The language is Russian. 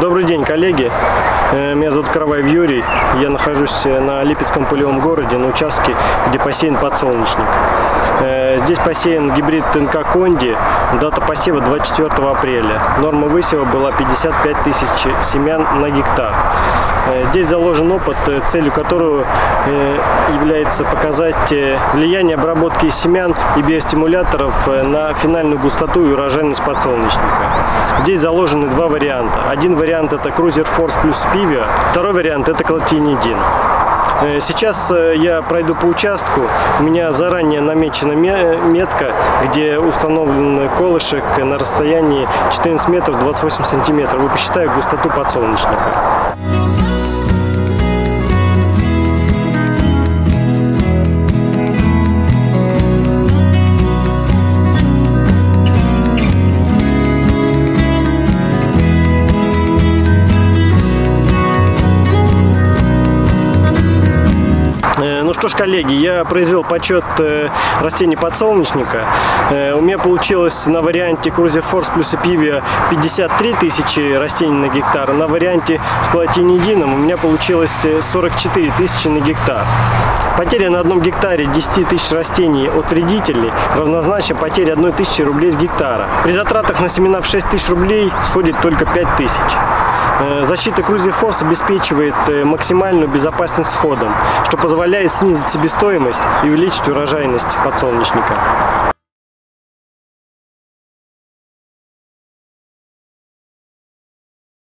Добрый день, коллеги. Меня зовут Караваев Юрий. Я нахожусь на Липецком полевом городе, на участке, где посеян подсолнечник. Здесь посеян гибрид НК Конди. Дата посева 24 апреля. Норма высева была 55 тысяч семян на гектар. Здесь заложен опыт, целью которого является показать влияние обработки семян и биостимуляторов на финальную густоту и урожайность подсолнечника. Здесь заложены два варианта. Один вариант — это Cruiser Force плюс Pivia, второй вариант — это Клотианидин. Сейчас я пройду по участку. У меня заранее намечена метка, где установлен колышек на расстоянии 14 метров 28 сантиметров. И посчитаю густоту подсолнечника. Ну что ж, коллеги, я произвел подсчет растений подсолнечника. У меня получилось на варианте Cruiser Force плюс Pivia 53 тысячи растений на гектар. На варианте с Клотианидином у меня получилось 44 тысячи на гектар. Потеря на одном гектаре 10 тысяч растений от вредителей равнозначна потере 1 тысячи рублей с гектара. При затратах на семена в 6 тысяч рублей сходит только 5 тысяч. Защита Cruiser Force обеспечивает максимальную безопасность сходом, что позволяет снизить себестоимость и увеличить урожайность подсолнечника.